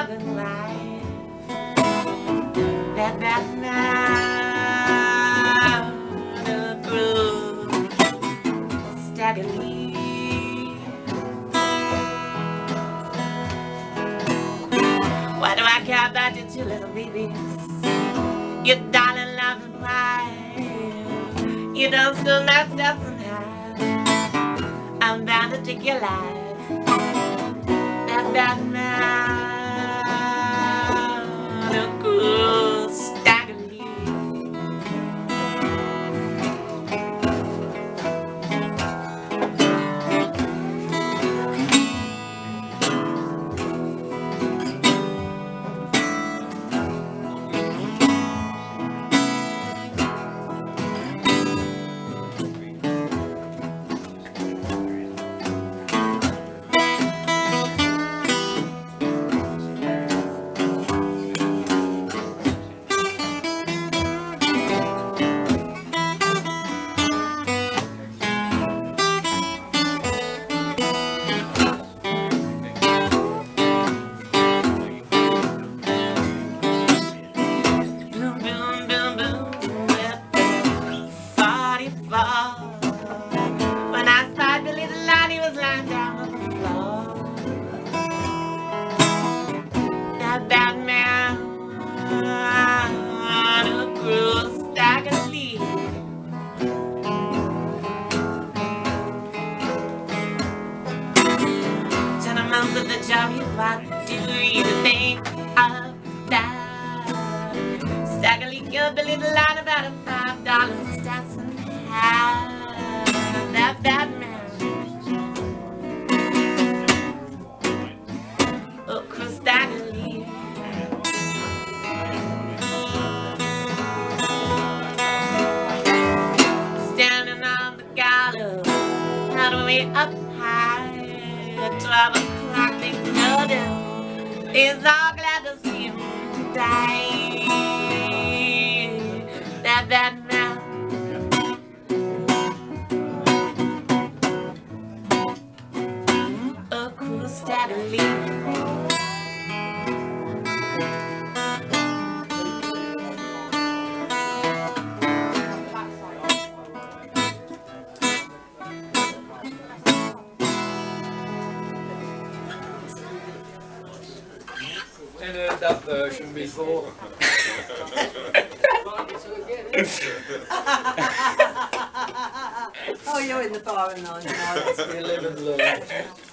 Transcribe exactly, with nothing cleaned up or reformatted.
loving life. That that night grew Staggerlee. Why do I care about your two little babies? Your darling loving wife. You don't still not stuff somehow. I'm bound to take your life. That that night grew Staggerlee. When I spied Billy the lad, he was lying down on the floor. That bad man who grew Stackerlee. Gentlemen of the jury, what do you think of that? Staggerlee killed Billy the lad about a five dollar stats and half. That bad man, oh, Stagolee. Standing on the gallows, all the way up high. At twelve o'clock they killed him. He's all glad to see him die. That bad man. Staggerlee. Never heard that version before. Oh, you're in the bar and nine now. You live and learn.